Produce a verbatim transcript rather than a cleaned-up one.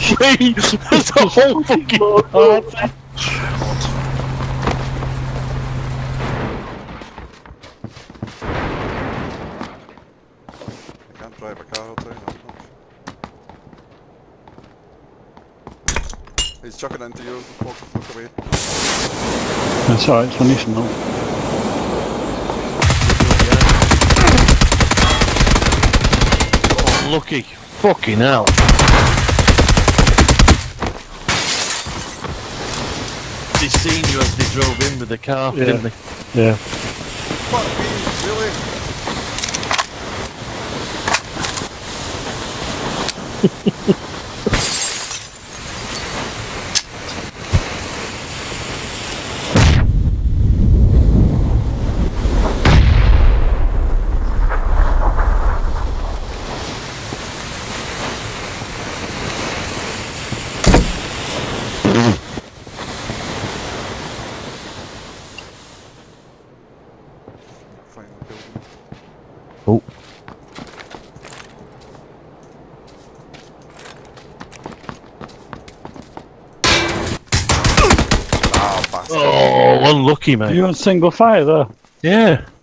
three! There's a whole fucking party! I can't drive a car outside now. He's chucking into you, look, look away. That's alright, it's funny smell. Oh, lucky. Fucking hell. They seen you as they drove in with the car, Yeah. didn't they? Yeah. Fuck me, really? Final building. Oh. Ah, bastard. Oh, unlucky, mate. You on single fire there? Yeah.